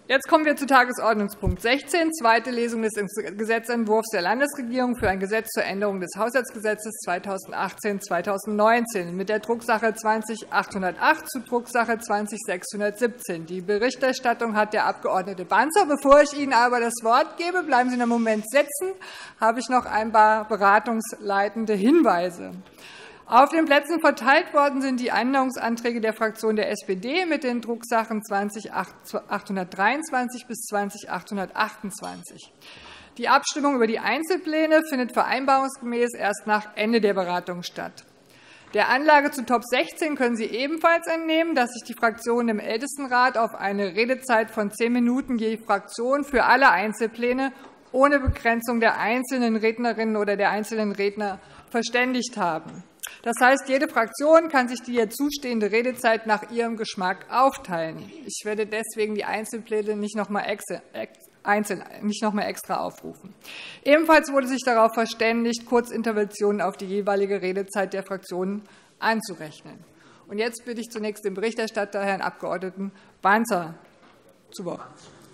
Jetzt kommen wir zu Tagesordnungspunkt 16, zweite Lesung des Gesetzentwurfs der Landesregierung für ein Gesetz zur Änderung des Haushaltsgesetzes 2018-2019 mit der Drucksache 20-808 zu Drucksache 20-617. Die Berichterstattung hat der Abg. Banzer. Bevor ich Ihnen aber das Wort gebe, bleiben Sie einen Moment sitzen, habe ich noch ein paar beratungsleitende Hinweise. Auf den Plätzen verteilt worden sind die Änderungsanträge der Fraktion der SPD mit den Drucksachen 20-823 bis 20-828. Die Abstimmung über die Einzelpläne findet vereinbarungsgemäß erst nach Ende der Beratung statt. Der Anlage zu Top 16 können Sie ebenfalls entnehmen, dass sich die Fraktionen im Ältestenrat auf eine Redezeit von 10 Minuten je Fraktion für alle Einzelpläne ohne Begrenzung der einzelnen Rednerinnen oder der einzelnen Redner verständigt haben. Das heißt, jede Fraktion kann sich die ihr zustehende Redezeit nach ihrem Geschmack aufteilen. Ich werde deswegen die Einzelpläne nicht noch einmal extra aufrufen. Ebenfalls wurde sich darauf verständigt, Kurzinterventionen auf die jeweilige Redezeit der Fraktionen anzurechnen. Und jetzt bitte ich zunächst den Berichterstatter, Herrn Abg. Banzer, zu Wort.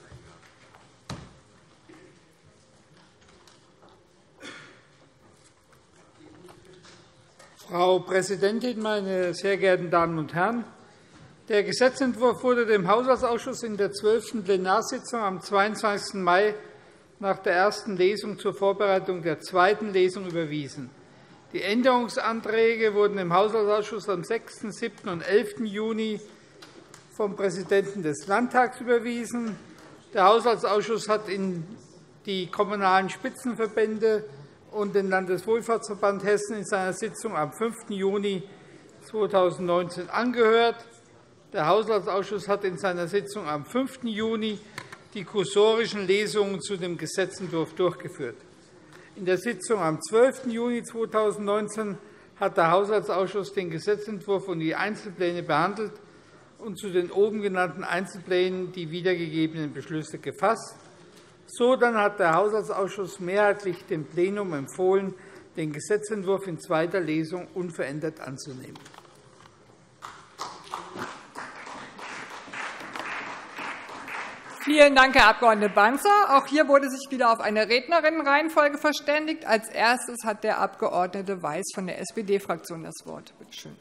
Frau Präsidentin, meine sehr geehrten Damen und Herren! Der Gesetzentwurf wurde dem Haushaltsausschuss in der 12. Plenarsitzung am 22. Mai nach der ersten Lesung zur Vorbereitung der zweiten Lesung überwiesen. Die Änderungsanträge wurden im Haushaltsausschuss am 6., 7. und 11. Juni vom Präsidenten des Landtags überwiesen. Der Haushaltsausschuss hat in die Kommunalen Spitzenverbände und den Landeswohlfahrtsverband Hessen in seiner Sitzung am 5. Juni 2019 angehört. Der Haushaltsausschuss hat in seiner Sitzung am 5. Juni die kursorischen Lesungen zu dem Gesetzentwurf durchgeführt. In der Sitzung am 12. Juni 2019 hat der Haushaltsausschuss den Gesetzentwurf und die Einzelpläne behandelt und zu den oben genannten Einzelplänen die wiedergegebenen Beschlüsse gefasst. Sodann hat der Haushaltsausschuss mehrheitlich dem Plenum empfohlen, den Gesetzentwurf in zweiter Lesung unverändert anzunehmen. Vielen Dank, Herr Abg. Banzer. Auch hier wurde sich wieder auf eine Rednerinnenreihenfolge verständigt. Als Erstes hat der Abg. Weiß von der SPD-Fraktion das Wort. Bitte schön.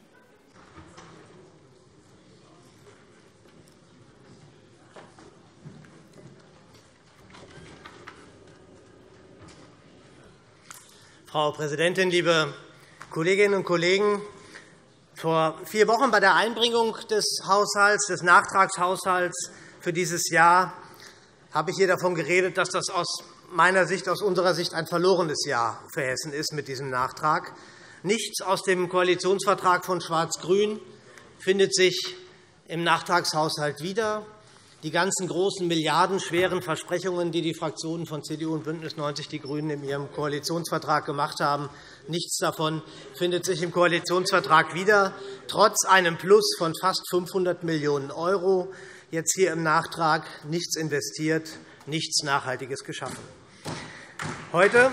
Frau Präsidentin, liebe Kolleginnen und Kollegen! Vor 4 Wochen bei der Einbringung des Nachtragshaushalts für dieses Jahr habe ich hier davon geredet, dass das aus unserer Sicht ein verlorenes Jahr für Hessen ist mit diesem Nachtrag. Nichts aus dem Koalitionsvertrag von Schwarz-Grün findet sich im Nachtragshaushalt wieder. Die ganzen großen milliardenschweren Versprechungen, die die Fraktionen von CDU und BÜNDNIS 90 die GRÜNEN in ihrem Koalitionsvertrag gemacht haben, nichts davon findet sich im Koalitionsvertrag wieder, trotz einem Plus von fast 500 Millionen €. Jetzt hier im Nachtrag nichts investiert, nichts Nachhaltiges geschaffen. Heute,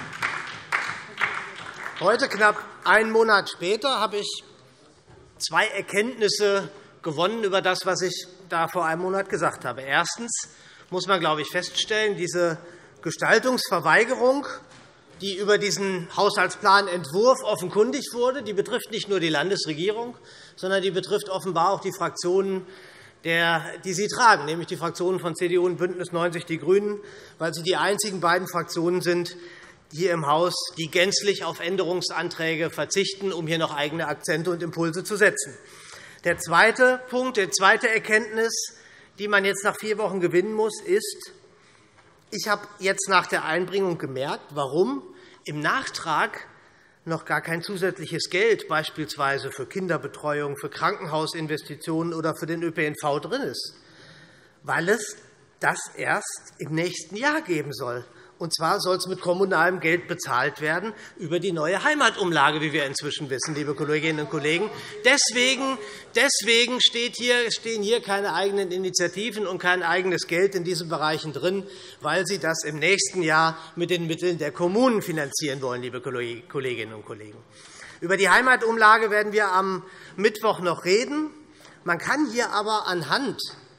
knapp einen Monat später, habe ich 2 Erkenntnisse gewonnen über das, was ich da vor einem Monat gesagt habe. Erstens muss man, glaube ich, feststellen, diese Gestaltungsverweigerung, die über diesen Haushaltsplanentwurf offenkundig wurde, die betrifft nicht nur die Landesregierung, sondern die betrifft offenbar auch die Fraktionen, die sie tragen, nämlich die Fraktionen von CDU und BÜNDNIS 90 die GRÜNEN, weil sie die einzigen beiden Fraktionen sind hier im Haus, die gänzlich auf Änderungsanträge verzichten, um hier noch eigene Akzente und Impulse zu setzen. Der zweite Punkt, die zweite Erkenntnis, die man jetzt nach 4 Wochen gewinnen muss, ist, ich habe jetzt nach der Einbringung gemerkt, warum im Nachtrag noch gar kein zusätzliches Geld beispielsweise für Kinderbetreuung, für Krankenhausinvestitionen oder für den ÖPNV drin ist, weil es das erst im nächsten Jahr geben soll. Und zwar soll es mit kommunalem Geld bezahlt werden über die neue Heimatumlage, wie wir inzwischen wissen, liebe Kolleginnen und Kollegen. Deswegen stehen hier keine eigenen Initiativen und kein eigenes Geld in diesen Bereichen drin, weil Sie das im nächsten Jahr mit den Mitteln der Kommunen finanzieren wollen, liebe Kolleginnen und Kollegen. Über die Heimatumlage werden wir am Mittwoch noch reden. Man kann hier aber anhand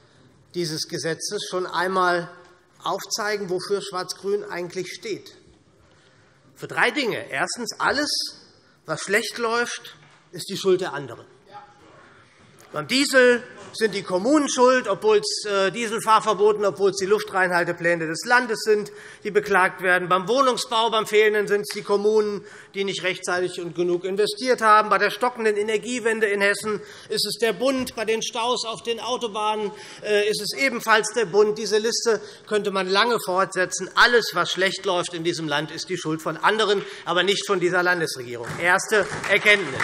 dieses Gesetzes schon einmal aufzeigen, wofür Schwarz-Grün eigentlich steht. Für 3 Dinge. Erstens, alles, was schlecht läuft, ist die Schuld der anderen. Beim Diesel sind die Kommunen schuld, obwohl es Dieselfahrverboten, obwohl es die Luftreinhaltepläne des Landes sind, die beklagt werden. Beim Wohnungsbau, beim Fehlenden sind es die Kommunen, die nicht rechtzeitig und genug investiert haben. Bei der stockenden Energiewende in Hessen ist es der Bund. Bei den Staus auf den Autobahnen ist es ebenfalls der Bund. Diese Liste könnte man lange fortsetzen. Alles, was schlecht läuft in diesem Land, ist die Schuld von anderen, aber nicht von dieser Landesregierung. Erste Erkenntnis.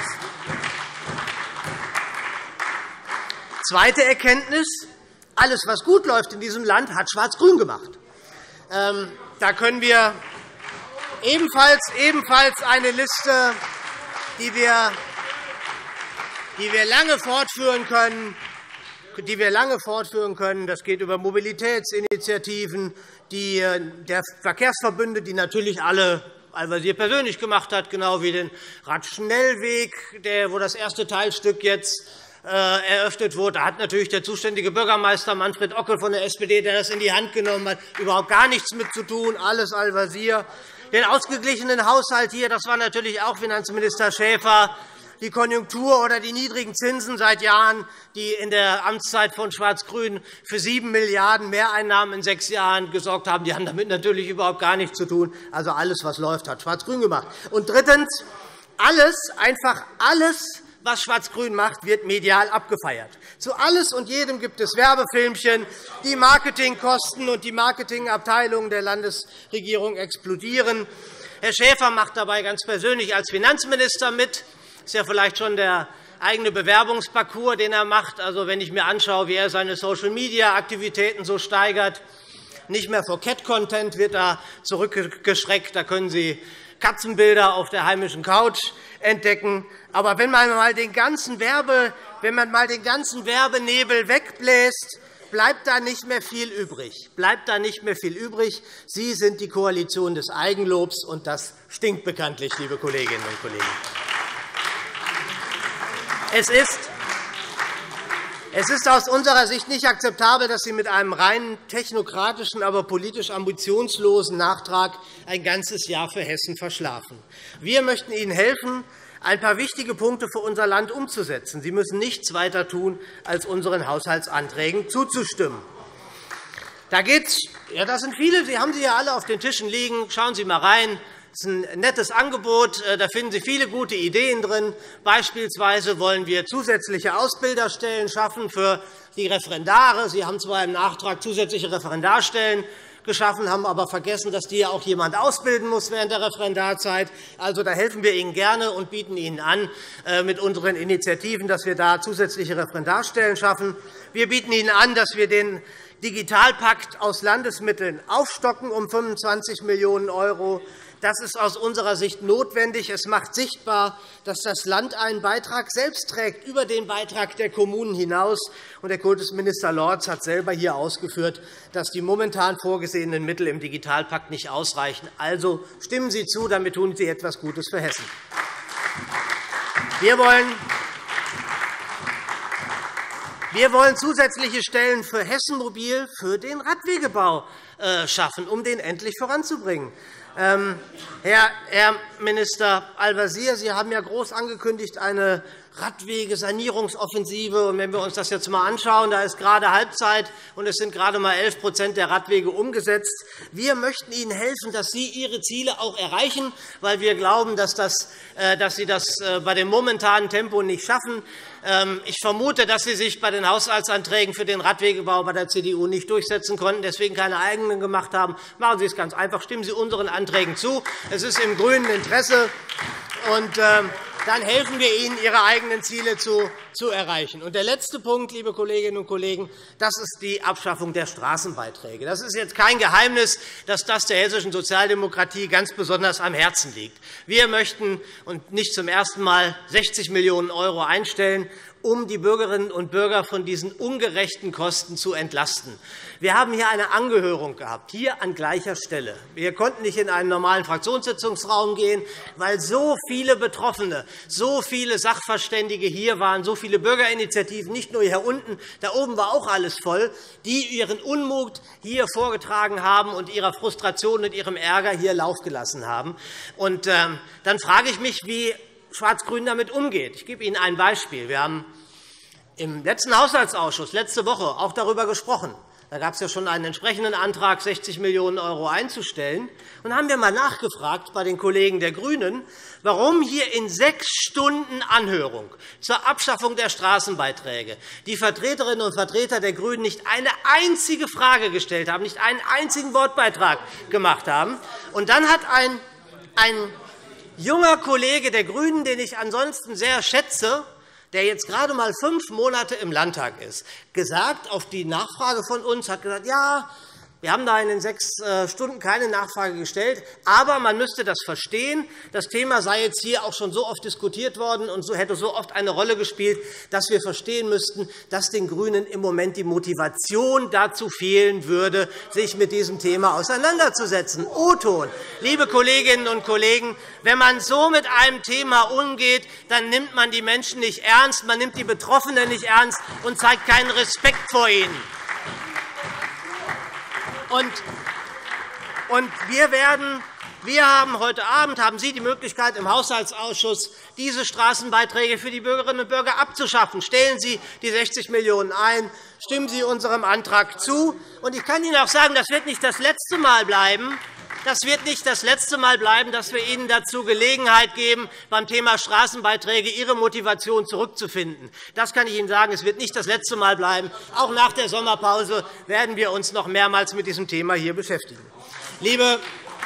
Zweite Erkenntnis. Alles, was gut läuft in diesem Land, hat Schwarz-Grün gemacht. Da können wir ebenfalls eine Liste, die wir lange fortführen können. Das geht über Mobilitätsinitiativen der Verkehrsverbünde, die natürlich alle Al-Wazir persönlich gemacht hat, genau wie den Radschnellweg, wo das erste Teilstück jetzt eröffnet wurde. Da hat natürlich der zuständige Bürgermeister Manfred Ockel von der SPD, der das in die Hand genommen hat, überhaupt gar nichts mit zu tun. Alles Al-Wazir. Den ausgeglichenen Haushalt hier, das war natürlich auch Finanzminister Schäfer. Die Konjunktur oder die niedrigen Zinsen seit Jahren, die in der Amtszeit von Schwarz-Grün für 7 Milliarden € Mehreinnahmen in 6 Jahren gesorgt haben, die haben damit natürlich überhaupt gar nichts zu tun. Also alles, was läuft, hat Schwarz-Grün gemacht. Und drittens, einfach alles, was Schwarz-Grün macht, wird medial abgefeiert. Zu alles und jedem gibt es Werbefilmchen. Die Marketingkosten und die Marketingabteilungen der Landesregierung explodieren. Herr Schäfer macht dabei ganz persönlich als Finanzminister mit. Das ist ja vielleicht schon der eigene Bewerbungsparcours, den er macht. Also, wenn ich mir anschaue, wie er seine Social-Media-Aktivitäten so steigert, nicht mehr vor Cat-Content wird er zurückgeschreckt. Da können Sie Katzenbilder auf der heimischen Couch entdecken. Aber wenn man mal den ganzen Werbenebel wegbläst, bleibt da nicht mehr viel übrig. Sie sind die Koalition des Eigenlobs, und das stinkt bekanntlich, liebe Kolleginnen und Kollegen. Es ist aus unserer Sicht nicht akzeptabel, dass Sie mit einem rein technokratischen, aber politisch ambitionslosen Nachtrag ein ganzes Jahr für Hessen verschlafen. Wir möchten Ihnen helfen, ein paar wichtige Punkte für unser Land umzusetzen. Sie müssen nichts weiter tun, als unseren Haushaltsanträgen zuzustimmen. Da geht's, das sind viele, Sie haben sie ja alle auf den Tischen liegen. Schauen Sie einmal rein. Das ist ein nettes Angebot. Da finden Sie viele gute Ideen drin. Beispielsweise wollen wir zusätzliche Ausbilderstellen schaffen für die Referendare. Sie haben zwar im Nachtrag zusätzliche Referendarstellen geschaffen, haben aber vergessen, dass die ja auch jemand ausbilden muss während der Referendarzeit. Also, da helfen wir Ihnen gerne und bieten Ihnen an, mit unseren Initiativen, dass wir da zusätzliche Referendarstellen schaffen. Wir bieten Ihnen an, dass wir den Digitalpakt aus Landesmitteln aufstocken um 25 Millionen €. Das ist aus unserer Sicht notwendig. Es macht sichtbar, dass das Land einen Beitrag selbst trägt, über den Beitrag der Kommunen hinaus. Und der Kultusminister Lorz hat selber hier ausgeführt, dass die momentan vorgesehenen Mittel im Digitalpakt nicht ausreichen. Also stimmen Sie zu, damit tun Sie etwas Gutes für Hessen. Wir wollen zusätzliche Stellen für Hessen Mobil für den Radwegebau schaffen, um den endlich voranzubringen. Herr Minister Al-Wazir, Sie haben ja groß angekündigt, eine Radwegesanierungsoffensive. Und wenn wir uns das jetzt einmal anschauen, da ist gerade Halbzeit, und es sind gerade einmal 11% der Radwege umgesetzt. Wir möchten Ihnen helfen, dass Sie Ihre Ziele auch erreichen, weil wir glauben, dass Sie das bei dem momentanen Tempo nicht schaffen. Ich vermute, dass Sie sich bei den Haushaltsanträgen für den Radwegebau bei der CDU nicht durchsetzen konnten, deswegen keine eigenen gemacht haben. Machen Sie es ganz einfach. Stimmen Sie unseren Anträgen zu. Es ist im grünen Interesse. Und dann helfen wir Ihnen, Ihre eigenen Ziele zu erreichen. Und der letzte Punkt, liebe Kolleginnen und Kollegen, das ist die Abschaffung der Straßenbeiträge. Das ist jetzt kein Geheimnis, dass das der hessischen Sozialdemokratie ganz besonders am Herzen liegt. Wir möchten, und nicht zum ersten Mal, 60 Millionen € einstellen, um die Bürgerinnen und Bürger von diesen ungerechten Kosten zu entlasten. Wir haben hier eine Angehörung gehabt, hier an gleicher Stelle. Wir konnten nicht in einen normalen Fraktionssitzungsraum gehen, weil so viele Betroffene, so viele Sachverständige hier waren, so viele Bürgerinitiativen, nicht nur hier unten, da oben war auch alles voll, die ihren Unmut hier vorgetragen haben und ihrer Frustration und ihrem Ärger hier Lauf gelassen haben. Und dann frage ich mich, wie Schwarz-Grün damit umgeht. Ich gebe Ihnen ein Beispiel. Wir haben im letzten Haushaltsausschuss letzte Woche auch darüber gesprochen. Da gab es ja schon einen entsprechenden Antrag, 60 Millionen € einzustellen. Und da haben wir einmal nachgefragt bei den Kollegen der GRÜNEN, warum hier in 6 Stunden Anhörung zur Abschaffung der Straßenbeiträge die Vertreterinnen und Vertreter der GRÜNEN nicht eine einzige Frage gestellt haben, nicht einen einzigen Wortbeitrag gemacht haben. Und dann hat ein junger Kollege der GRÜNEN, den ich ansonsten sehr schätze, der jetzt gerade einmal 5 Monate im Landtag ist, gesagt, auf die Nachfrage von uns, hat gesagt, ja, wir haben da in den 6 Stunden keine Nachfrage gestellt, aber man müsste das verstehen. Das Thema sei jetzt hier auch schon so oft diskutiert worden und hätte so oft eine Rolle gespielt, dass wir verstehen müssten, dass den GRÜNEN im Moment die Motivation dazu fehlen würde, sich mit diesem Thema auseinanderzusetzen. O-Ton. Liebe Kolleginnen und Kollegen, wenn man so mit einem Thema umgeht, dann nimmt man die Menschen nicht ernst, man nimmt die Betroffenen nicht ernst und zeigt keinen Respekt vor ihnen. Und heute Abend haben Sie die Möglichkeit, im Haushaltsausschuss diese Straßenbeiträge für die Bürgerinnen und Bürger abzuschaffen. Stellen Sie die 60 Millionen € ein, stimmen Sie unserem Antrag zu. Und ich kann Ihnen auch sagen, das wird nicht das letzte Mal bleiben. Das wird nicht das letzte Mal bleiben, dass wir Ihnen dazu Gelegenheit geben, beim Thema Straßenbeiträge Ihre Motivation zurückzufinden. Das kann ich Ihnen sagen. Es wird nicht das letzte Mal bleiben. Auch nach der Sommerpause werden wir uns noch mehrmals mit diesem Thema hier beschäftigen. Liebe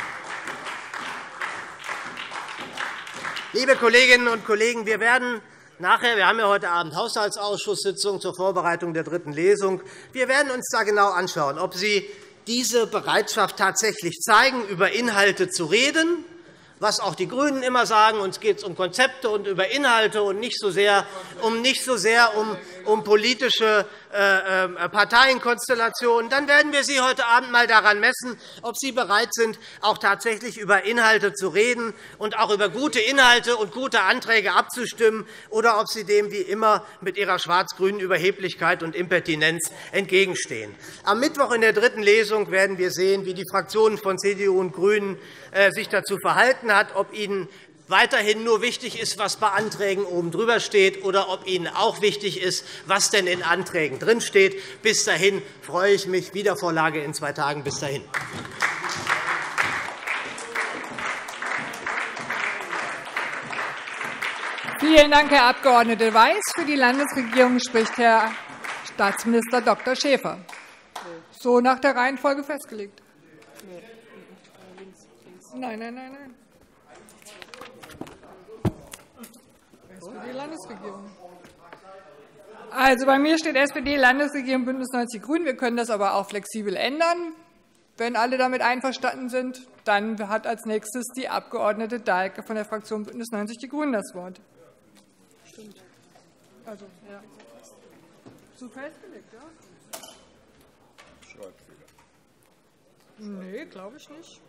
Kolleginnen und Kollegen, wir haben ja heute Abend Haushaltsausschusssitzung zur Vorbereitung der 3. Lesung. Wir werden uns da genau anschauen, ob Sie diese Bereitschaft tatsächlich zeigen, über Inhalte zu reden, was auch die GRÜNEN immer sagen. Uns geht es um Konzepte und über Inhalte und nicht so sehr um politische Parteienkonstellationen. Dann werden wir Sie heute Abend einmal daran messen, ob Sie bereit sind, auch tatsächlich über Inhalte zu reden und auch über gute Inhalte und gute Anträge abzustimmen, oder ob Sie dem wie immer mit Ihrer schwarz-grünen Überheblichkeit und Impertinenz entgegenstehen. Am Mittwoch in der 3. Lesung werden wir sehen, wie die Fraktionen von CDU und GRÜNEN sich dazu verhalten hat, ob Ihnen weiterhin nur wichtig ist, was bei Anträgen oben drüber steht, oder ob Ihnen auch wichtig ist, was denn in Anträgen drinsteht. Bis dahin freue ich mich. Wiedervorlage in 2 Tagen. Bis dahin. Vielen Dank, Herr Abg. Weiß. Für die Landesregierung spricht Herr Staatsminister Dr. Schäfer. So nach der Reihenfolge festgelegt. Nein. SPD-Landesregierung. Also, bei mir steht SPD-Landesregierung BÜNDNIS 90 die GRÜNEN. Wir können das aber auch flexibel ändern. Wenn alle damit einverstanden sind, dann hat als nächstes die Abg. Dahlke von der Fraktion BÜNDNIS 90 die GRÜNEN das Wort. Stimmt. Also, ja. So festgelegt, ja? Schreibfehler. Nee, glaube ich nicht.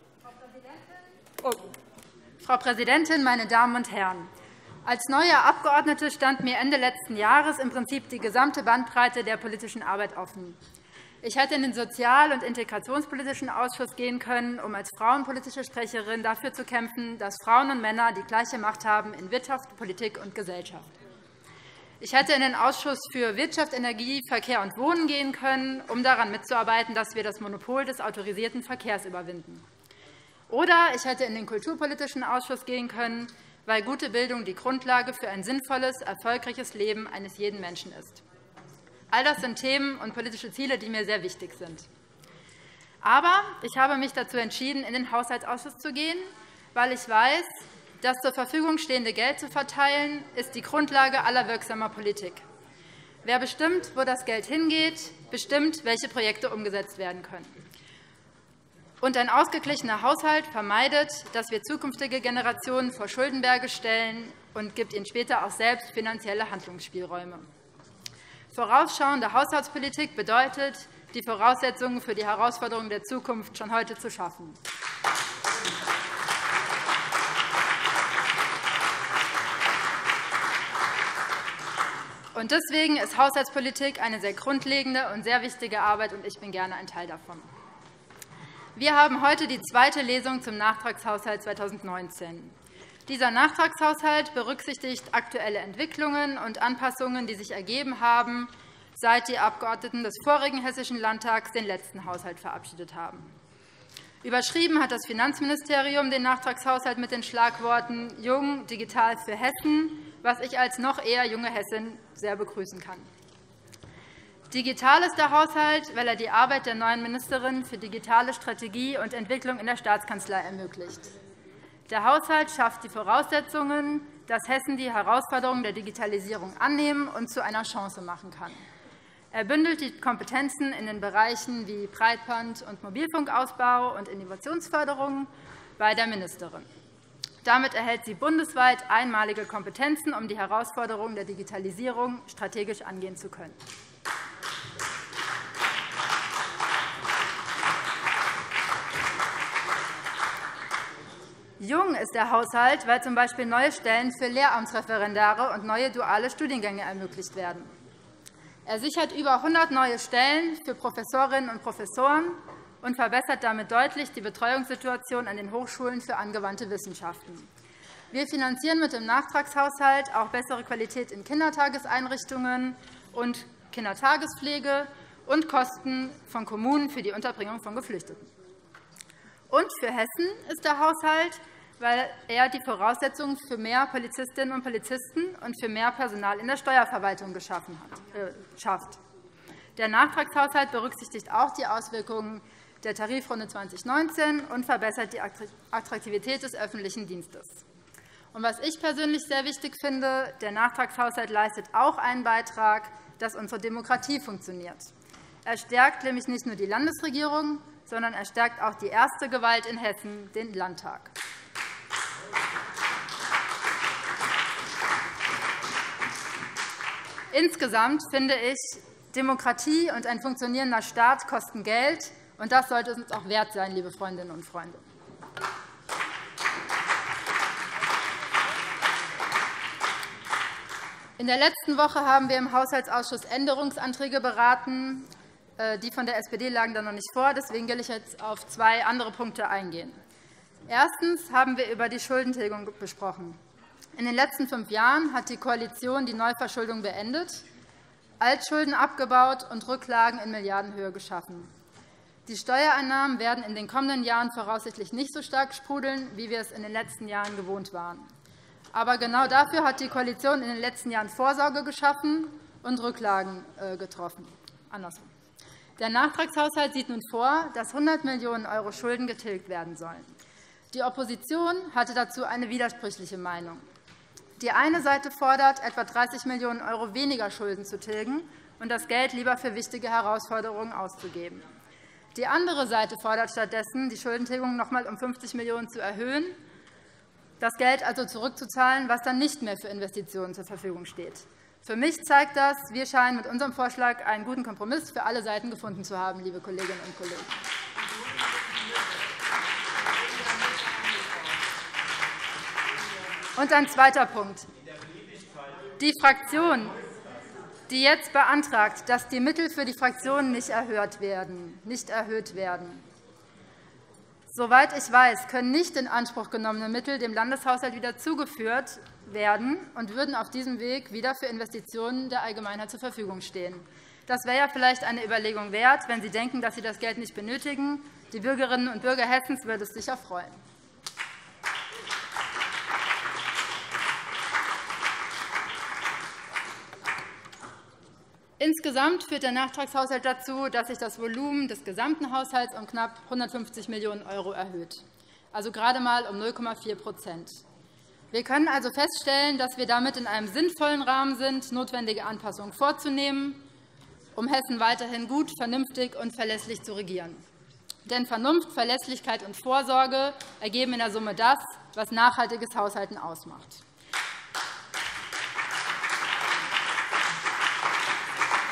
Frau Präsidentin, meine Damen und Herren! Als neue Abgeordnete stand mir Ende letzten Jahres im Prinzip die gesamte Bandbreite der politischen Arbeit offen. Ich hätte in den Sozial- und Integrationspolitischen Ausschuss gehen können, um als frauenpolitische Sprecherin dafür zu kämpfen, dass Frauen und Männer die gleiche Macht haben in Wirtschaft, Politik und Gesellschaft. Ich hätte in den Ausschuss für Wirtschaft, Energie, Verkehr und Wohnen gehen können, um daran mitzuarbeiten, dass wir das Monopol des autorisierten Verkehrs überwinden. Oder ich hätte in den Kulturpolitischen Ausschuss gehen können, weil gute Bildung die Grundlage für ein sinnvolles, erfolgreiches Leben eines jeden Menschen ist. All das sind Themen und politische Ziele, die mir sehr wichtig sind. Aber ich habe mich dazu entschieden, in den Haushaltsausschuss zu gehen, weil ich weiß, das zur Verfügung stehende Geld zu verteilen, ist die Grundlage aller wirksamer Politik. Wer bestimmt, wo das Geld hingeht, bestimmt, welche Projekte umgesetzt werden können. Und ein ausgeglichener Haushalt vermeidet, dass wir zukünftige Generationen vor Schuldenberge stellen, und gibt ihnen später auch selbst finanzielle Handlungsspielräume. Vorausschauende Haushaltspolitik bedeutet, die Voraussetzungen für die Herausforderungen der Zukunft schon heute zu schaffen. Und deswegen ist Haushaltspolitik eine sehr grundlegende und sehr wichtige Arbeit, und ich bin gerne ein Teil davon. Wir haben heute die zweite Lesung zum Nachtragshaushalt 2019. Dieser Nachtragshaushalt berücksichtigt aktuelle Entwicklungen und Anpassungen, die sich ergeben haben, seit die Abgeordneten des vorigen Hessischen Landtags den letzten Haushalt verabschiedet haben. Überschrieben hat das Finanzministerium den Nachtragshaushalt mit den Schlagworten Jung, digital für Hessen, was ich als noch eher junge Hessin sehr begrüßen kann. Digital ist der Haushalt, weil er die Arbeit der neuen Ministerin für digitale Strategie und Entwicklung in der Staatskanzlei ermöglicht. Der Haushalt schafft die Voraussetzungen, dass Hessen die Herausforderungen der Digitalisierung annehmen und zu einer Chance machen kann. Er bündelt die Kompetenzen in den Bereichen wie Breitband- und Mobilfunkausbau und Innovationsförderung bei der Ministerin. Damit erhält sie bundesweit einmalige Kompetenzen, um die Herausforderungen der Digitalisierung strategisch angehen zu können. Jung ist der Haushalt, weil z.B. neue Stellen für Lehramtsreferendare und neue duale Studiengänge ermöglicht werden. Er sichert über 100 neue Stellen für Professorinnen und Professoren und verbessert damit deutlich die Betreuungssituation an den Hochschulen für angewandte Wissenschaften. Wir finanzieren mit dem Nachtragshaushalt auch bessere Qualität in Kindertageseinrichtungen und Kindertagespflege und Kosten von Kommunen für die Unterbringung von Geflüchteten. Und für Hessen ist der Haushalt, weil er die Voraussetzungen für mehr Polizistinnen und Polizisten und für mehr Personal in der Steuerverwaltung schafft. Der Nachtragshaushalt berücksichtigt auch die Auswirkungen der Tarifrunde 2019 und verbessert die Attraktivität des öffentlichen Dienstes. Und was ich persönlich sehr wichtig finde, der Nachtragshaushalt leistet auch einen Beitrag, dass unsere Demokratie funktioniert. Er stärkt nämlich nicht nur die Landesregierung, sondern er stärkt auch die erste Gewalt in Hessen, den Landtag. Insgesamt finde ich, Demokratie und ein funktionierender Staat kosten Geld, und das sollte es uns auch wert sein, liebe Freundinnen und Freunde. In der letzten Woche haben wir im Haushaltsausschuss Änderungsanträge beraten. Die von der SPD lagen da noch nicht vor. Deswegen will ich jetzt auf zwei andere Punkte eingehen. Erstens haben wir über die Schuldentilgung gesprochen. In den letzten 5 Jahren hat die Koalition die Neuverschuldung beendet, Altschulden abgebaut und Rücklagen in Milliardenhöhe geschaffen. Die Steuereinnahmen werden in den kommenden Jahren voraussichtlich nicht so stark sprudeln, wie wir es in den letzten Jahren gewohnt waren. Aber genau dafür hat die Koalition in den letzten Jahren Vorsorge geschaffen und Rücklagen getroffen. Andersrum. Der Nachtragshaushalt sieht nun vor, dass 100 Millionen € Schulden getilgt werden sollen. Die Opposition hatte dazu eine widersprüchliche Meinung. Die eine Seite fordert, etwa 30 Millionen € weniger Schulden zu tilgen und das Geld lieber für wichtige Herausforderungen auszugeben. Die andere Seite fordert stattdessen, die Schuldentilgung noch einmal um 50 Millionen € zu erhöhen, das Geld also zurückzuzahlen, was dann nicht mehr für Investitionen zur Verfügung steht. Für mich zeigt das, wir scheinen mit unserem Vorschlag einen guten Kompromiss für alle Seiten gefunden zu haben, liebe Kolleginnen und Kollegen. Und ein zweiter Punkt. Die Fraktion, die jetzt beantragt, dass die Mittel für die Fraktionen nicht erhöht werden. Soweit ich weiß, können nicht in Anspruch genommene Mittel dem Landeshaushalt wieder zugeführt werden und würden auf diesem Weg wieder für Investitionen der Allgemeinheit zur Verfügung stehen. Das wäre ja vielleicht eine Überlegung wert, wenn Sie denken, dass Sie das Geld nicht benötigen. Die Bürgerinnen und Bürger Hessens würde es sicher freuen. Insgesamt führt der Nachtragshaushalt dazu, dass sich das Volumen des gesamten Haushalts um knapp 150 Millionen € erhöht, also gerade einmal um 0,4 %. Wir können also feststellen, dass wir damit in einem sinnvollen Rahmen sind, notwendige Anpassungen vorzunehmen, um Hessen weiterhin gut, vernünftig und verlässlich zu regieren. Denn Vernunft, Verlässlichkeit und Vorsorge ergeben in der Summe das, was nachhaltiges Haushalten ausmacht.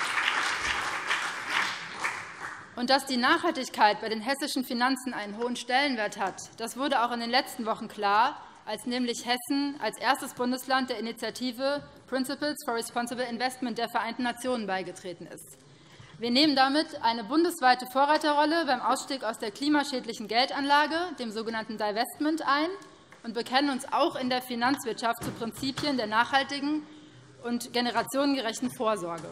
Und dass die Nachhaltigkeit bei den hessischen Finanzen einen hohen Stellenwert hat, das wurde auch in den letzten Wochen klar, als nämlich Hessen als erstes Bundesland der Initiative Principles for Responsible Investment der Vereinten Nationen beigetreten ist. Wir nehmen damit eine bundesweite Vorreiterrolle beim Ausstieg aus der klimaschädlichen Geldanlage, dem sogenannten Divestment, ein und bekennen uns auch in der Finanzwirtschaft zu Prinzipien der nachhaltigen und generationengerechten Vorsorge.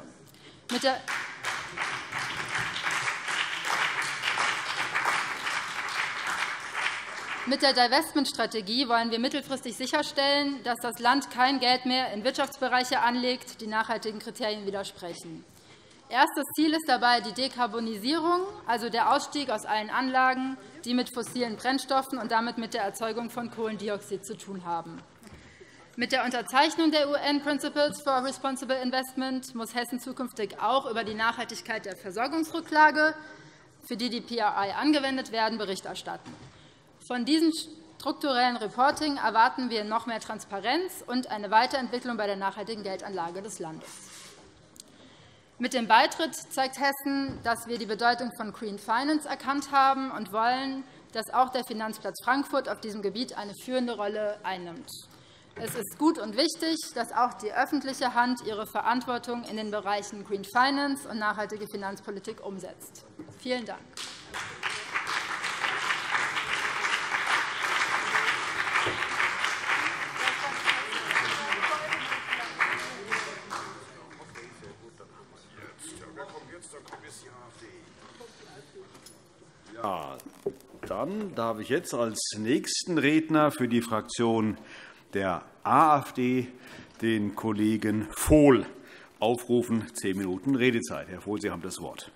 Mit der Divestment-Strategie wollen wir mittelfristig sicherstellen, dass das Land kein Geld mehr in Wirtschaftsbereiche anlegt, die nachhaltigen Kriterien widersprechen. Erstes Ziel ist dabei die Dekarbonisierung, also der Ausstieg aus allen Anlagen, die mit fossilen Brennstoffen und damit mit der Erzeugung von Kohlendioxid zu tun haben. Mit der Unterzeichnung der UN Principles for Responsible Investment muss Hessen zukünftig auch über die Nachhaltigkeit der Versorgungsrücklage, für die die PRI angewendet werden, Bericht erstatten. Von diesem strukturellen Reporting erwarten wir noch mehr Transparenz und eine Weiterentwicklung bei der nachhaltigen Geldanlage des Landes. Mit dem Beitritt zeigt Hessen, dass wir die Bedeutung von Green Finance erkannt haben und wollen, dass auch der Finanzplatz Frankfurt auf diesem Gebiet eine führende Rolle einnimmt. Es ist gut und wichtig, dass auch die öffentliche Hand ihre Verantwortung in den Bereichen Green Finance und nachhaltige Finanzpolitik umsetzt. Vielen Dank. Ja, dann darf ich jetzt als nächsten Redner für die Fraktion der AfD den Kollegen Vohl aufrufen. 10 Minuten Redezeit. Herr Vohl, Sie haben das Wort.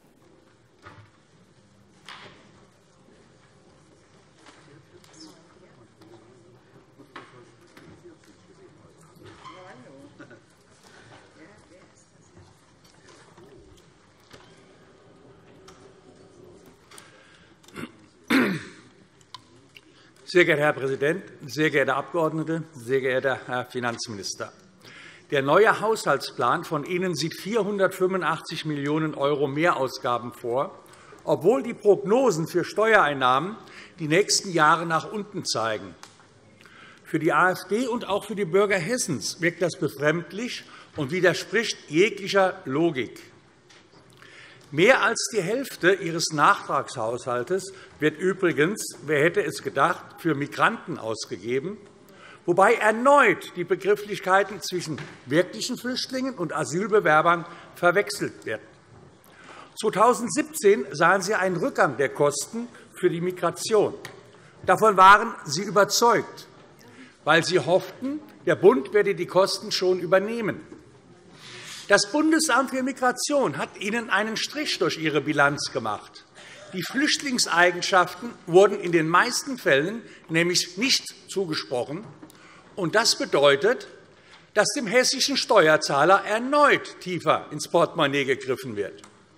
Sehr geehrter Herr Präsident, sehr geehrte Abgeordnete, sehr geehrter Herr Finanzminister! Der neue Haushaltsplan von Ihnen sieht 485 Millionen € Mehrausgaben vor, obwohl die Prognosen für Steuereinnahmen die nächsten Jahre nach unten zeigen. Für die AfD und auch für die Bürger Hessens wirkt das befremdlich und widerspricht jeglicher Logik. Mehr als die Hälfte Ihres Nachtragshaushalts wird übrigens, wer hätte es gedacht, für Migranten ausgegeben, wobei erneut die Begrifflichkeiten zwischen wirklichen Flüchtlingen und Asylbewerbern verwechselt werden. 2017 sahen Sie einen Rückgang der Kosten für die Migration. Davon waren Sie überzeugt, weil Sie hofften, der Bund werde die Kosten schon übernehmen. Das Bundesamt für Migration hat Ihnen einen Strich durch Ihre Bilanz gemacht. Die Flüchtlingseigenschaften wurden in den meisten Fällen nämlich nicht zugesprochen. Und das bedeutet, dass dem hessischen Steuerzahler erneut tiefer ins Portemonnaie gegriffen wird.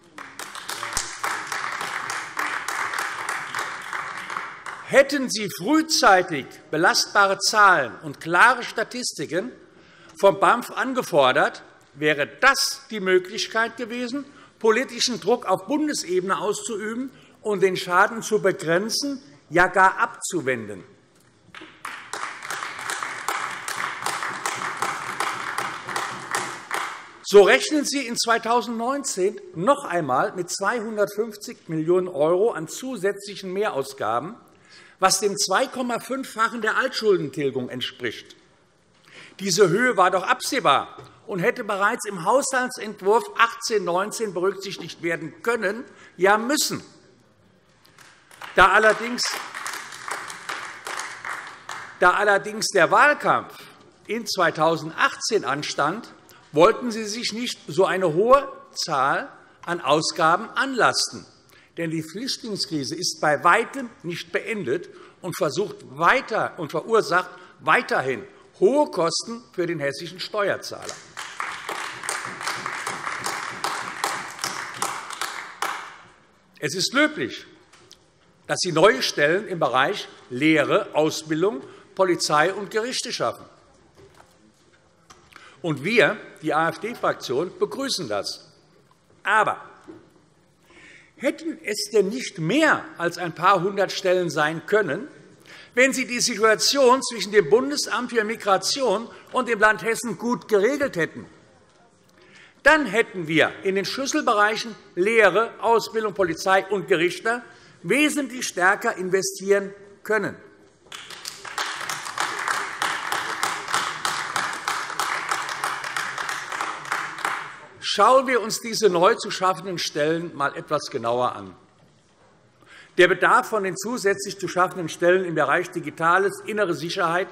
Hätten Sie frühzeitig belastbare Zahlen und klare Statistiken vom BAMF angefordert, wäre das die Möglichkeit gewesen, politischen Druck auf Bundesebene auszuüben und den Schaden zu begrenzen, ja gar abzuwenden. So rechnen Sie in 2019 noch einmal mit 250 Millionen € an zusätzlichen Mehrausgaben, was dem 2,5-fachen der Altschuldentilgung entspricht. Diese Höhe war doch absehbar und hätte bereits im Haushaltsentwurf 18/19 berücksichtigt werden können, ja müssen. Da allerdings der Wahlkampf in 2018 anstand, wollten Sie sich nicht so eine hohe Zahl an Ausgaben anlasten. Denn die Flüchtlingskrise ist bei Weitem nicht beendet und verursacht weiterhin hohe Kosten für den hessischen Steuerzahler. Es ist löblich, dass Sie neue Stellen im Bereich Lehre, Ausbildung, Polizei und Gerichte schaffen. Und wir, die AfD-Fraktion, begrüßen das. Aber Hätten es denn nicht mehr als ein paar hundert Stellen sein können, wenn Sie die Situation zwischen dem Bundesamt für Migration und dem Land Hessen gut geregelt hätten? Dann hätten wir in den Schlüsselbereichen Lehre, Ausbildung, Polizei und Gerichte wesentlich stärker investieren können. Schauen wir uns diese neu zu schaffenden Stellen einmal etwas genauer an. Der Bedarf von den zusätzlich zu schaffenden Stellen im Bereich Digitales, innere Sicherheit,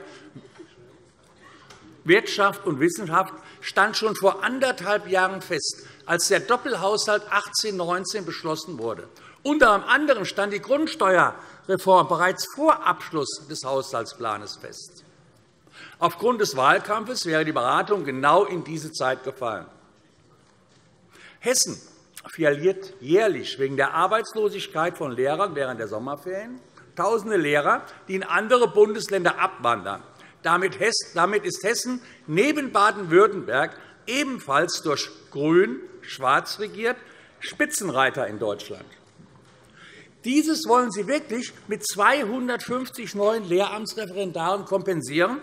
Wirtschaft und Wissenschaft stand schon vor 1,5 Jahren fest, als der Doppelhaushalt 18/19 beschlossen wurde. Unter anderem stand die Grundsteuerreform bereits vor Abschluss des Haushaltsplans fest. Aufgrund des Wahlkampfes wäre die Beratung genau in diese Zeit gefallen. Hessen verliert jährlich wegen der Arbeitslosigkeit von Lehrern während der Sommerferien Tausende Lehrer, die in andere Bundesländer abwandern. Damit ist Hessen neben Baden-Württemberg ebenfalls durch Grün-Schwarz regiert Spitzenreiter in Deutschland. Dieses wollen Sie wirklich mit 250 neuen Lehramtsreferendaren kompensieren?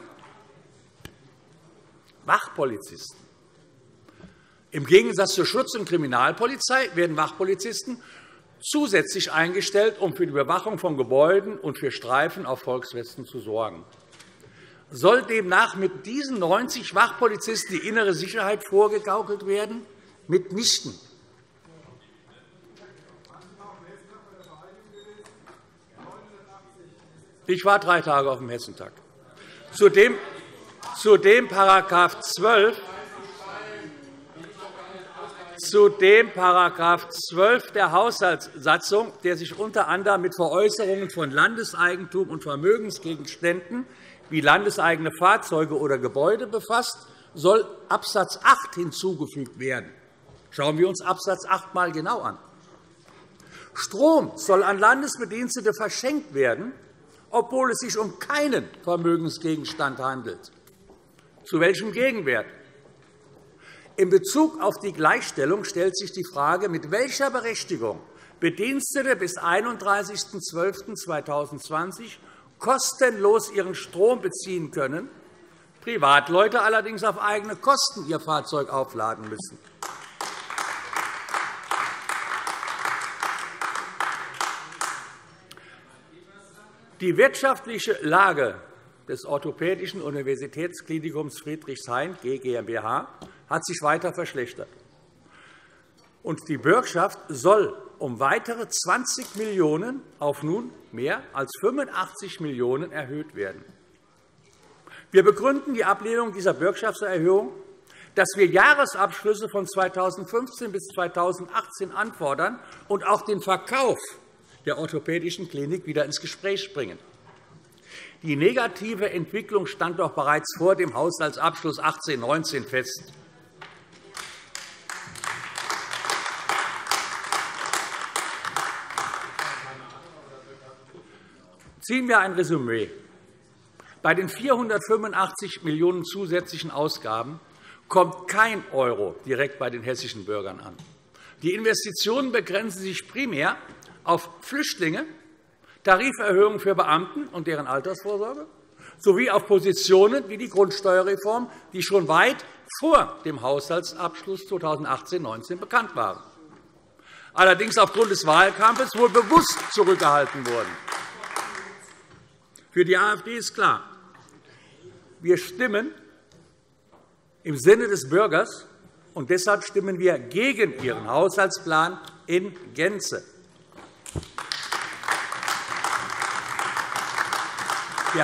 Wachpolizisten. Im Gegensatz zur Schutz- und Kriminalpolizei werden Wachpolizisten zusätzlich eingestellt, um für die Überwachung von Gebäuden und für Streifen auf Volksfesten zu sorgen. Soll demnach mit diesen 90 Wachpolizisten die innere Sicherheit vorgegaukelt werden? Mitnichten. Ich war 3 Tage auf dem Hessentag. Zudem § 12 der Haushaltssatzung, der sich unter anderem mit Veräußerungen von Landeseigentum und Vermögensgegenständen wie landeseigene Fahrzeuge oder Gebäude befasst, soll Abs. 8 hinzugefügt werden. Schauen wir uns Abs. 8 einmal genau an. Strom soll an Landesbedienstete verschenkt werden, obwohl es sich um keinen Vermögensgegenstand handelt. Zu welchem Gegenwert? In Bezug auf die Gleichstellung stellt sich die Frage, mit welcher Berechtigung Bedienstete bis 31.12.2020 kostenlos ihren Strom beziehen können, Privatleute allerdings auf eigene Kosten ihr Fahrzeug aufladen müssen. Die wirtschaftliche Lage des Orthopädischen Universitätsklinikums Friedrichshain GmbH hat sich weiter verschlechtert. Und die Bürgschaft soll um weitere 20 Millionen € auf nun mehr als 85 Millionen € erhöht werden. Wir begründen die Ablehnung dieser Bürgschaftserhöhung, dass wir Jahresabschlüsse von 2015 bis 2018 anfordern und auch den Verkauf der orthopädischen Klinik wieder ins Gespräch bringen. Die negative Entwicklung stand doch bereits vor dem Haushaltsabschluss 18/19 fest. Ziehen wir ein Resümee. Bei den 485 Millionen € zusätzlichen Ausgaben kommt kein Euro direkt bei den hessischen Bürgern an. Die Investitionen begrenzen sich primär auf Flüchtlinge, Tariferhöhungen für Beamten und deren Altersvorsorge sowie auf Positionen wie die Grundsteuerreform, die schon weit vor dem Haushaltsabschluss 2018/19 bekannt waren, allerdings aufgrund des Wahlkampfes wohl bewusst zurückgehalten wurden. Für die AfD ist klar, wir stimmen im Sinne des Bürgers, und deshalb stimmen wir gegen Ihren Haushaltsplan in Gänze. Wir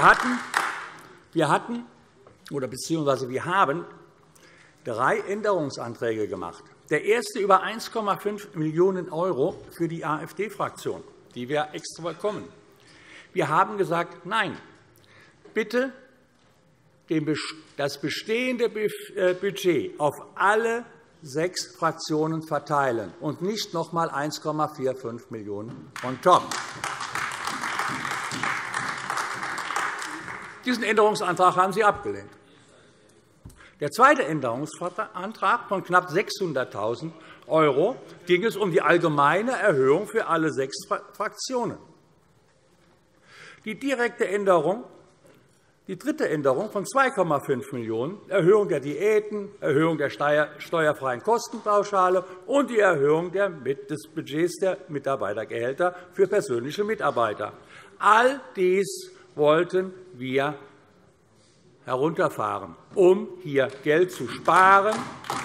haben 3 Änderungsanträge gemacht. Der erste über 1,5 Millionen € für die AfD-Fraktion, die wir extra bekommen. Wir haben gesagt, nein, bitte das bestehende Budget auf alle 6 Fraktionen verteilen und nicht noch einmal 1,45 Millionen € on top. Diesen Änderungsantrag haben Sie abgelehnt. Der zweite Änderungsantrag von knapp 600.000 € € ging es um die allgemeine Erhöhung für alle 6 Fraktionen. Die direkte Änderung, die dritte Änderung von 2,5 Millionen €, Erhöhung der Diäten, Erhöhung der steuerfreien Kostenpauschale und die Erhöhung des Budgets der Mitarbeitergehälter für persönliche Mitarbeiter. All dies wollten wir herunterfahren, um hier Geld zu sparen.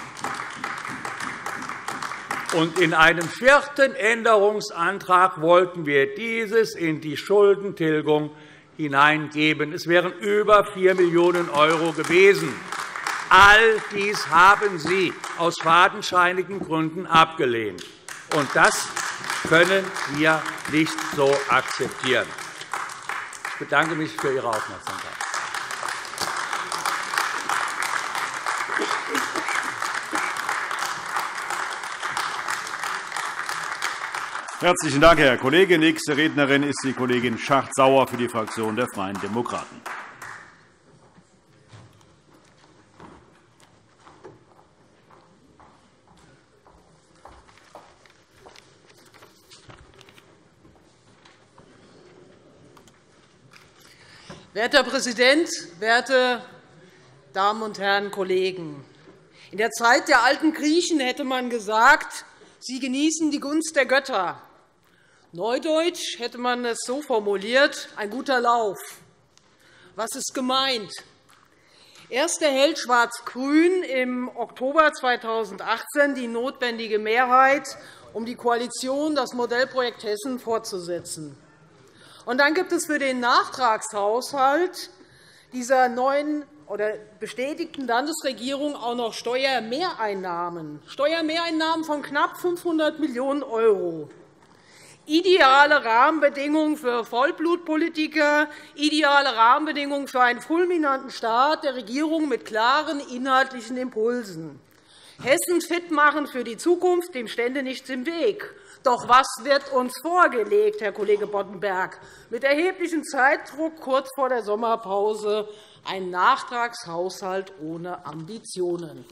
Und in einem 4. Änderungsantrag wollten wir dieses in die Schuldentilgung hineingeben. Es wären über 4 Millionen € gewesen. All dies haben Sie aus fadenscheinigen Gründen abgelehnt. Und das können wir nicht so akzeptieren. Ich bedanke mich für Ihre Aufmerksamkeit. Herzlichen Dank, Herr Kollege. Nächste Rednerin ist die Kollegin Schardt-Sauer für die Fraktion der Freien Demokraten. Werter Herr Präsident, werte Damen und Herren Kollegen! In der Zeit der alten Griechen hätte man gesagt, sie genießen die Gunst der Götter. Neudeutsch hätte man es so formuliert, ein guter Lauf. Was ist gemeint? Erst erhält Schwarz-Grün im Oktober 2018 die notwendige Mehrheit, um die Koalition das Modellprojekt Hessen fortzusetzen. Und dann gibt es für den Nachtragshaushalt dieser neuen oder bestätigten Landesregierung auch noch Steuermehreinnahmen von knapp 500 Millionen €. Ideale Rahmenbedingungen für Vollblutpolitiker, ideale Rahmenbedingungen für einen fulminanten Start der Regierung mit klaren inhaltlichen Impulsen. Hessen fit machen für die Zukunft, dem stände nichts im Weg. Doch was wird uns vorgelegt, Herr Kollege Boddenberg? Mit erheblichem Zeitdruck kurz vor der Sommerpause ein Nachtragshaushalt ohne Ambitionen.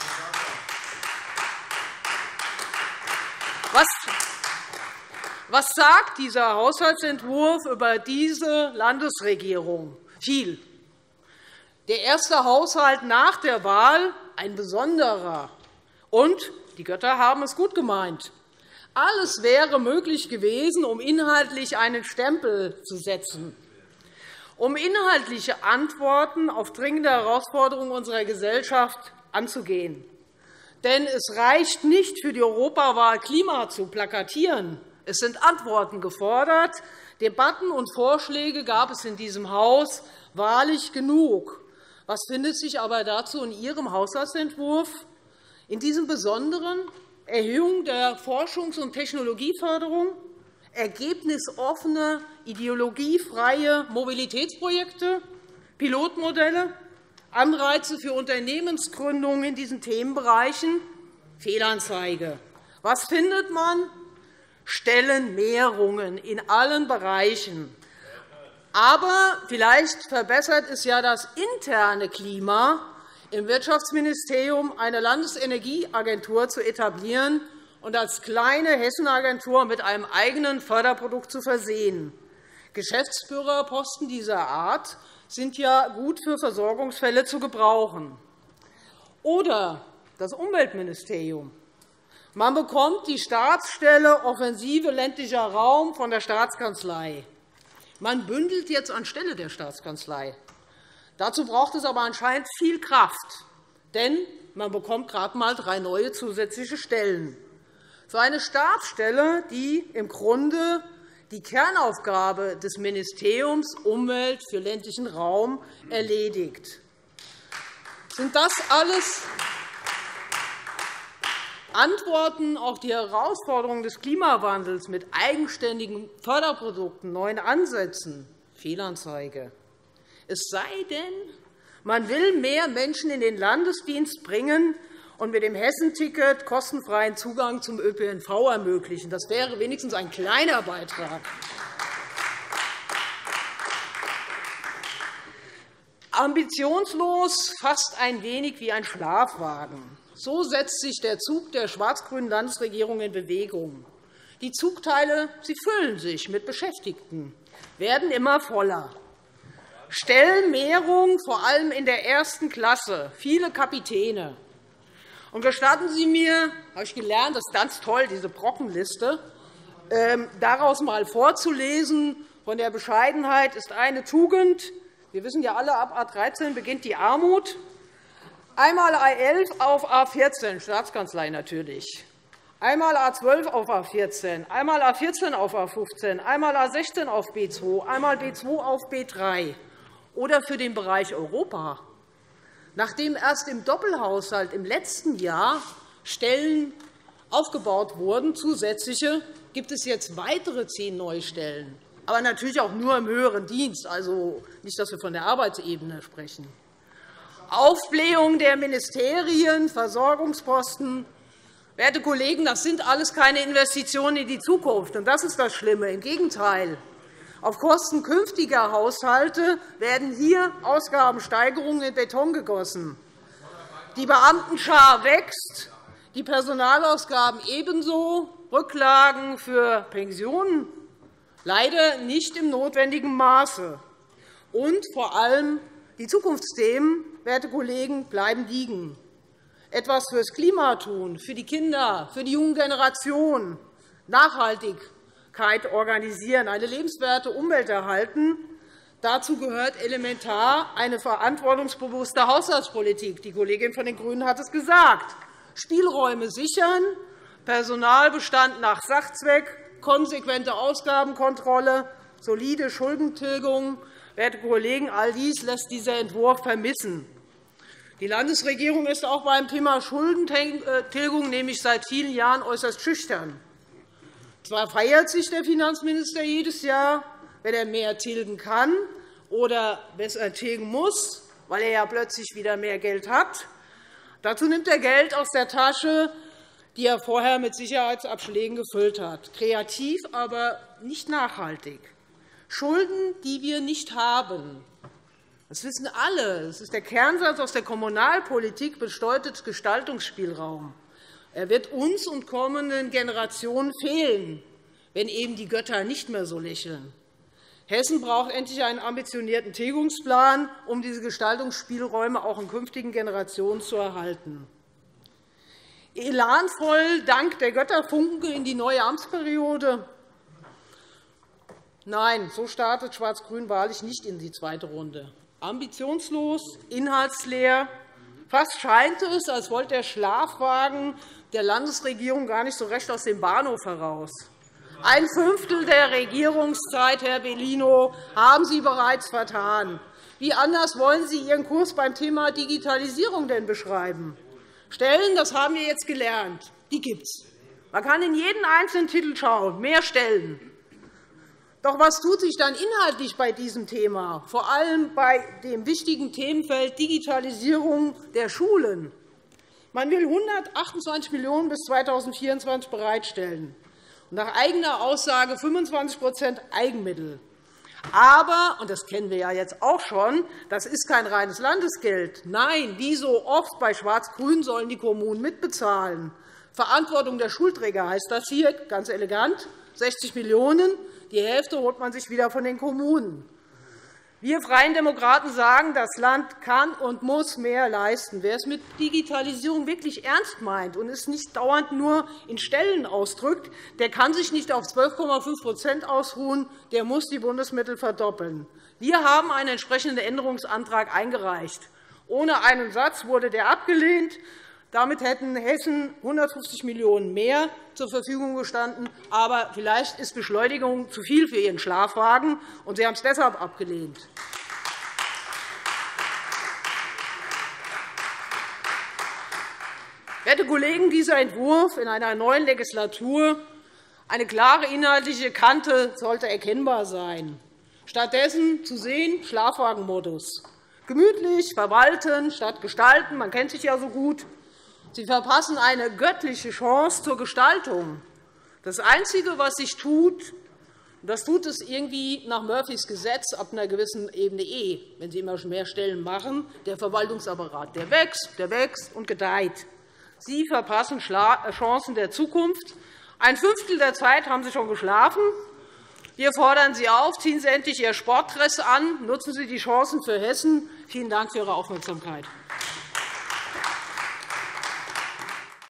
Was sagt dieser Haushaltsentwurf über diese Landesregierung? Viel. Der erste Haushalt nach der Wahl, ein besonderer. Und die Götter haben es gut gemeint. Alles wäre möglich gewesen, um inhaltlich einen Stempel zu setzen, um inhaltliche Antworten auf dringende Herausforderungen unserer Gesellschaft anzugehen. Denn es reicht nicht, für die Europawahl Klima zu plakatieren. Es sind Antworten gefordert. Debatten und Vorschläge gab es in diesem Haus wahrlich genug. Was findet sich aber dazu in Ihrem Haushaltsentwurf? In diesem Besonderen Erhöhung der Forschungs- und Technologieförderung, ergebnisoffene, ideologiefreie Mobilitätsprojekte, Pilotmodelle, Anreize für Unternehmensgründungen in diesen Themenbereichen, Fehlanzeige. Was findet man? Stellenmehrungen in allen Bereichen. Aber vielleicht verbessert es ja das interne Klima, im Wirtschaftsministerium eine Landesenergieagentur zu etablieren und als kleine Hessenagentur mit einem eigenen Förderprodukt zu versehen. Geschäftsführerposten dieser Art sind ja gut für Versorgungsfälle zu gebrauchen. Oder das Umweltministerium. Man bekommt die Stabsstelle Offensive ländlicher Raum von der Staatskanzlei. Man bündelt jetzt anstelle der Staatskanzlei. Dazu braucht es aber anscheinend viel Kraft, denn man bekommt gerade einmal 3 neue zusätzliche Stellen. Für eine Stabsstelle, die im Grunde die Kernaufgabe des Ministeriums Umwelt für ländlichen Raum erledigt. Sind das alles Antworten auf die Herausforderungen des Klimawandels mit eigenständigen Förderprodukten, neuen Ansätzen? Fehlanzeige. Es sei denn, man will mehr Menschen in den Landesdienst bringen und mit dem Hessenticket kostenfreien Zugang zum ÖPNV ermöglichen. Das wäre wenigstens ein kleiner Beitrag. Ambitionslos, fast ein wenig wie ein Schlafwagen. So setzt sich der Zug der schwarz-grünen Landesregierung in Bewegung. Die Zugteile sie füllen sich mit Beschäftigten, werden immer voller. Stellenmehrung, vor allem in der 1. Klasse, viele Kapitäne. Und gestatten Sie mir, habe ich gelernt, das ist ganz toll, diese Brockenliste, daraus einmal vorzulesen. Von der Bescheidenheit ist eine Tugend. Wir wissen ja alle, ab A 13 beginnt die Armut. Einmal A 11 auf A 14, Staatskanzlei natürlich. Einmal A 12 auf A 14, einmal A 14 auf A 15, einmal A 16 auf B 2, einmal B 2 auf B 3. Oder für den Bereich Europa. Nachdem erst im Doppelhaushalt im letzten Jahr Stellen aufgebaut wurden, zusätzliche, gibt es jetzt weitere 10 neue Stellen. Aber natürlich auch nur im höheren Dienst, also nicht, dass wir von der Arbeitsebene sprechen. Aufblähung der Ministerien, Versorgungsposten. Werte Kollegen, das sind alles keine Investitionen in die Zukunft. Und das ist das Schlimme. Im Gegenteil. Auf Kosten künftiger Haushalte werden hier Ausgabensteigerungen in Beton gegossen. Die Beamtenschar wächst, die Personalausgaben ebenso, Rücklagen für Pensionen leider nicht im notwendigen Maße. Und vor allem die Zukunftsthemen, werte Kollegen, bleiben liegen. Etwas fürs Klima tun, für die Kinder, für die junge Generation, Nachhaltigkeit organisieren, eine lebenswerte Umwelt erhalten. Dazu gehört elementar eine verantwortungsbewusste Haushaltspolitik. Die Kollegin von den GRÜNEN hat es gesagt. Spielräume sichern, Personalbestand nach Sachzweck, konsequente Ausgabenkontrolle, solide Schuldentilgung. Werte Kollegen, all dies lässt dieser Entwurf vermissen. Die Landesregierung ist auch beim Thema Schuldentilgung nämlich seit vielen Jahren äußerst schüchtern. Zwar feiert sich der Finanzminister jedes Jahr, wenn er mehr tilgen kann oder besser tilgen muss, weil er ja plötzlich wieder mehr Geld hat. Dazu nimmt er Geld aus der Tasche, die er vorher mit Sicherheitsabschlägen gefüllt hat. Kreativ, aber nicht nachhaltig. Schulden, die wir nicht haben. Das wissen alle. Das ist der Kernsatz aus der Kommunalpolitik, bedeutet Gestaltungsspielraum. Er wird uns und kommenden Generationen fehlen, wenn eben die Götter nicht mehr so lächeln. Hessen braucht endlich einen ambitionierten Tilgungsplan, um diese Gestaltungsspielräume auch in künftigen Generationen zu erhalten. Elanvoll dank der Götterfunken in die neue Amtsperiode. Nein, so startet Schwarz-Grün wahrlich nicht in die zweite Runde. Ambitionslos, inhaltsleer. Fast scheint es, als wollte der Schlafwagen der Landesregierung gar nicht so recht aus dem Bahnhof heraus. 1/5 der Regierungszeit, Herr Bellino, haben Sie bereits vertan. Wie anders wollen Sie Ihren Kurs beim Thema Digitalisierung denn beschreiben? Stellen, das haben wir jetzt gelernt, die gibt es. Man kann in jeden einzelnen Titel schauen, mehr Stellen. Doch was tut sich dann inhaltlich bei diesem Thema, vor allem bei dem wichtigen Themenfeld Digitalisierung der Schulen? Man will 128 Millionen € bis 2024 bereitstellen, und nach eigener Aussage 25% Eigenmittel. Aber, und das kennen wir ja jetzt auch schon, das ist kein reines Landesgeld. Nein, wie so oft bei Schwarz-Grün sollen die Kommunen mitbezahlen. Verantwortung der Schulträger heißt das hier, ganz elegant, 60 Millionen €. Die Hälfte holt man sich wieder von den Kommunen. Wir Freien Demokraten sagen, das Land kann und muss mehr leisten. Wer es mit Digitalisierung wirklich ernst meint und es nicht dauernd nur in Stellen ausdrückt, der kann sich nicht auf 12,5% ausruhen. Der muss die Bundesmittel verdoppeln. Wir haben einen entsprechenden Änderungsantrag eingereicht. Ohne einen Satz wurde der abgelehnt. Damit hätten Hessen 150 Millionen € mehr zur Verfügung gestanden. Aber vielleicht ist Beschleunigung zu viel für Ihren Schlafwagen, und Sie haben es deshalb abgelehnt. Werte Kollegen, dieser Entwurf in einer neuen Legislatur, eine klare inhaltliche Kante sollte erkennbar sein. Stattdessen zu sehen Schlafwagenmodus. Gemütlich verwalten statt gestalten, man kennt sich ja so gut. Sie verpassen eine göttliche Chance zur Gestaltung. Das Einzige, was sich tut, das tut es irgendwie nach Murphys Gesetz ab einer gewissen Ebene wenn Sie immer mehr Stellen machen. Der Verwaltungsapparat der wächst und gedeiht. Sie verpassen Chancen der Zukunft. Ein Fünftel der Zeit haben Sie schon geschlafen. Wir fordern Sie auf, ziehen Sie endlich Ihr Sportdress an, nutzen Sie die Chancen für Hessen. Vielen Dank für Ihre Aufmerksamkeit.